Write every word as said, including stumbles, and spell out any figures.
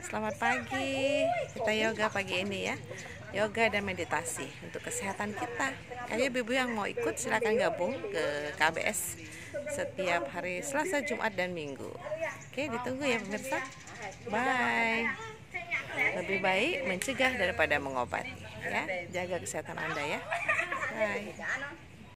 Selamat pagi. Kita yoga pagi ini ya. Yoga dan meditasi untuk kesehatan kita. Ayo ibu-ibu yang mau ikut silakan gabung ke K B S setiap hari Selasa, Jumat dan Minggu. Oke, ditunggu ya pemirsa. Bye. Lebih baik mencegah daripada mengobati ya. Jaga kesehatan Anda ya. Bye.